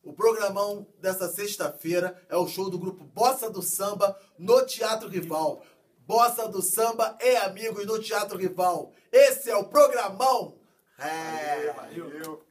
O programão dessa sexta-feira é o show do grupo Bossa do Samba no Teatro Rival. Bossa do Samba e Amigos no Teatro Rival. Esse é o programão. Valeu.